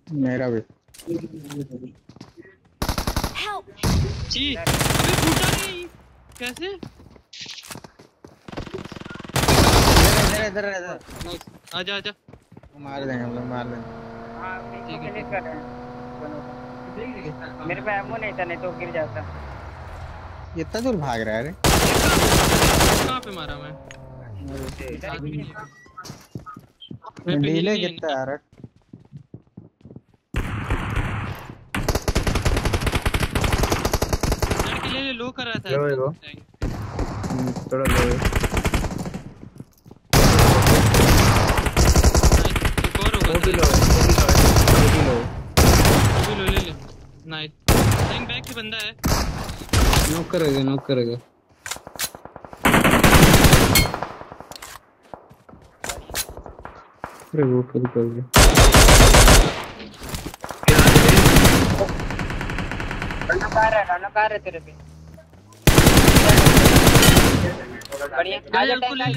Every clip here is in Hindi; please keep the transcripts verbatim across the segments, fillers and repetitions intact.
मेरा भी। जी अबे फूटा नहीं कैसे? इधर इधर इधर आजा आजा मार देंगे हम लोग, मार देंगे। हाँ ठीक है, कर रहे हैं दोनों को। मेरे पे एमो नहीं था, नहीं तो गिर जाता। इतना दूर भाग रहा है रे। कहाँ पे मारा मैं? डीले कितना आ रहा है? ले ले लो कर रहा था। लो लो थोड़ा लो। एक और होगा। वो भी लो, वो भी लो, वो भी लो, ले ले। नाइस। टैंक बैक पे बंदा है। नॉक करेगा, नॉक करेगा। अरे वो किल कर गया। रन कार है, रन कार है तेरे पे। बढ़िया आजा टैंक ले।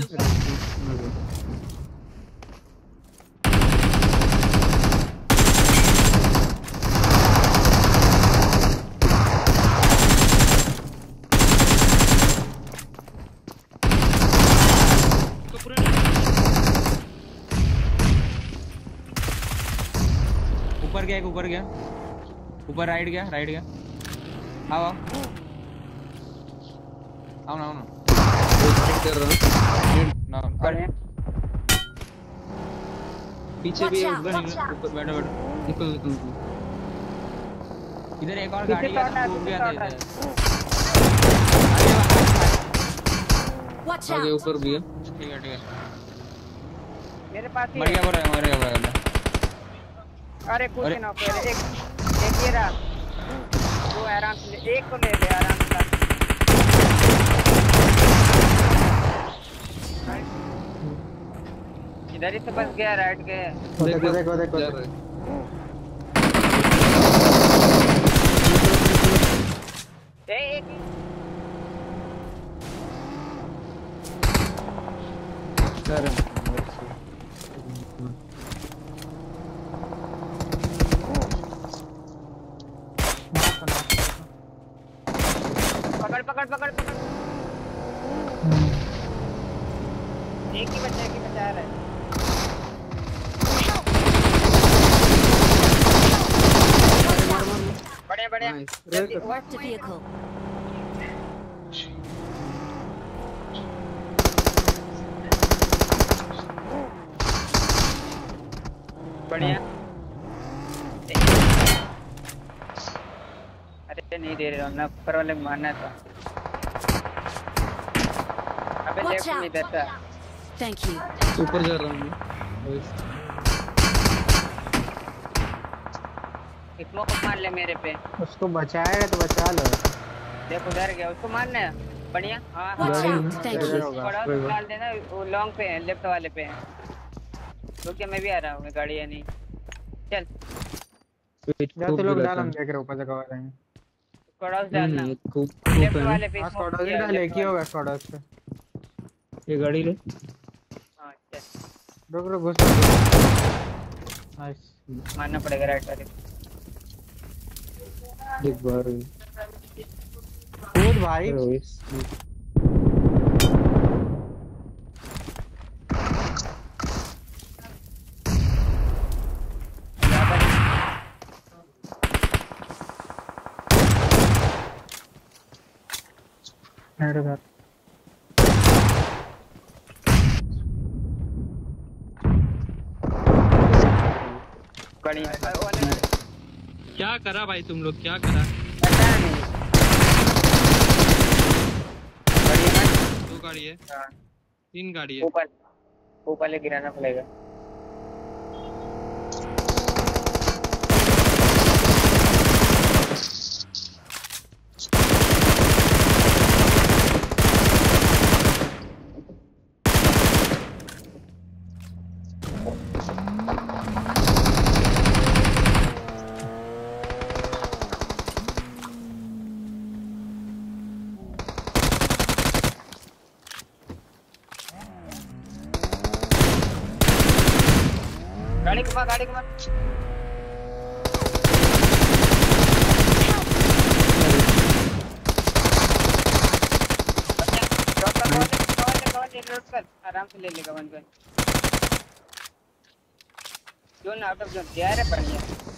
ऊपर गया, एक ऊपर गया, ऊपर राइट गया, राइट गया। आओ आओ आओ ना, आओ ना। कर रहा हूं ना बढ़िया। पीछे भी एक ऊपर बैठो बैठो। निकल निकल। इधर एक और गाड़ी है, डूब गया था इधर। आगे ऊपर भी है। ठीक है ठीक है। मेरे पास ही मर गया, मर गया, मर गया, मर गया। अरे कुछ ना पहले एक एक ये रहा, वो आराम से एक को ले ले आराम से। इधर ही से बस गया राइट के। देखो देखो देखो एक सर पकड़ पकड़ पकड़ पकड़। एक ही बच्चा, एक ही बचा रहा है। बढ़िया बढ़िया। बढ़िया। अरे नहीं दे रहा हूँ ना, ऊपर वाले को मारना था। अबे लेफ्ट में इधर था। Thank you. ऊपर जा रहा हूँ मैं। कितना को मार ले मेरे पे। उसको बचाएगा तो बचा लो। देखो उधर गया, उसको मारना है। बढ़िया। हाँ थैंक यू। बड़ा डाल देना, वो लॉन्ग पे है, लेफ्ट वाले पे है। तो क्या मैं भी आ रहा हूँ, गाड़ी है नहीं। चल जा तो लोग डाल, हम देख रहे ऊपर से कवर देंगे। स्क्वाड्स डालना लेफ्ट वाले पे। स्क्वाड्स ही डाल, एक ही होगा स्क्वाड्स पे। ये गाड़ी ले। हां चल रुक रुक घुस। नाइस। मारना पड़ेगा राइट वाले। एक बार कूद भाई। मेरे घर बढ़िया। क्या करा भाई तुम लोग, क्या करा? पता नहीं। बढ़िया। दो गाड़ी है। हाँ तीन गाड़ी है। ऊपर ऊपर ले गिराना पड़ेगा। गाड़ी घुमा, गाड़ी घुमा। रोट कर आराम से ले लेगा वन पे जोन आउट ऑफ जोन यार है बढ़िया